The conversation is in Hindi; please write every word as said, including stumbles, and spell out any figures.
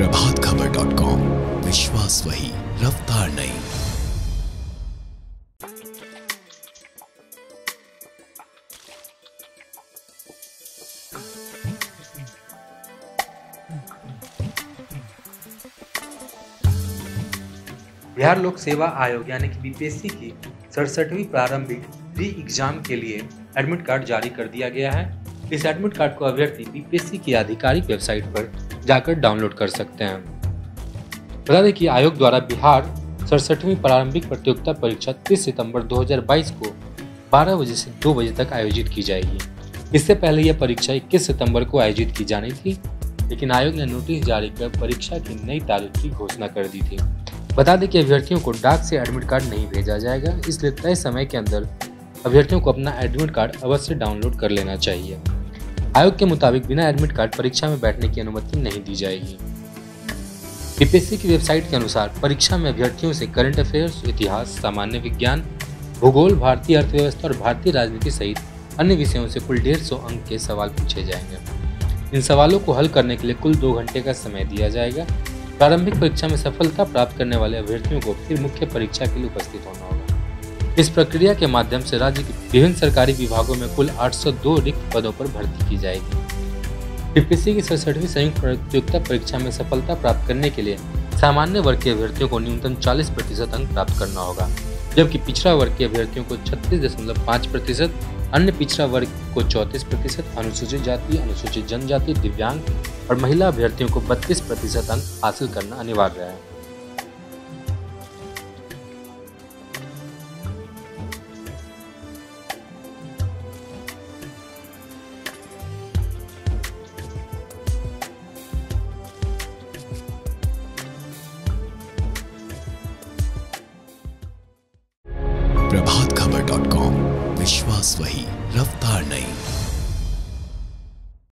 प्रभात खबर डॉट कॉम, विश्वास वही, रफ्तार नहीं। बिहार लोक सेवा आयोग यानी कि बीपीएससी की सड़सठवीं प्रारंभिक री एग्जाम के लिए एडमिट कार्ड जारी कर दिया गया है। इस एडमिट कार्ड को अभ्यर्थी बीपीएससी की आधिकारिक वेबसाइट पर जाकर डाउनलोड कर सकते हैं। बता दें कि आयोग द्वारा बिहार सड़सठवीं प्रारंभिक प्रतियोगिता परीक्षा तीस सितंबर दो हज़ार बाईस को बारह बजे से दो बजे तक आयोजित की जाएगी। इससे पहले यह परीक्षा इक्कीस सितंबर को आयोजित की जानी थी, लेकिन आयोग ने नोटिस जारी कर परीक्षा की नई तारीख की घोषणा कर दी थी। बता दें कि अभ्यर्थियों को डाक से एडमिट कार्ड नहीं भेजा जाएगा, इसलिए तय समय के अंदर अभ्यर्थियों को अपना एडमिट कार्ड अवश्य डाउनलोड कर लेना चाहिए। आयोग के मुताबिक बिना एडमिट कार्ड परीक्षा में बैठने की अनुमति नहीं दी जाएगी। बीपीएससी की वेबसाइट के अनुसार परीक्षा में अभ्यर्थियों से करंट अफेयर्स, इतिहास, सामान्य विज्ञान, भूगोल, भारतीय अर्थव्यवस्था और भारतीय राजनीति सहित अन्य विषयों से कुल डेढ़ सौ अंक के सवाल पूछे जाएंगे। इन सवालों को हल करने के लिए कुल दो घंटे का समय दिया जाएगा। प्रारंभिक परीक्षा में सफलता प्राप्त करने वाले अभ्यर्थियों को फिर मुख्य परीक्षा के लिए उपस्थित होना होगा। इस प्रक्रिया के माध्यम से राज्य के विभिन्न सरकारी विभागों में कुल आठ सौ दो रिक्त पदों पर भर्ती की जाएगी। बीपीएससी की सड़सठवीं संयुक्त प्रतियोगिता परीक्षा में सफलता प्राप्त करने के लिए सामान्य वर्ग के अभ्यर्थियों को न्यूनतम चालीस प्रतिशत अंक प्राप्त करना होगा, जबकि पिछड़ा वर्ग के अभ्यर्थियों को छत्तीस दशमलव पाँच प्रतिशत, अन्य पिछड़ा वर्ग को चौंतीस प्रतिशत, अनुसूचित जाति, अनुसूचित जनजाति, दिव्यांग और महिला अभ्यर्थियों को बत्तीस प्रतिशत अंक हासिल करना अनिवार्य है। प्रभात खबर डॉट कॉम, विश्वास वही, रफ्तार नहीं।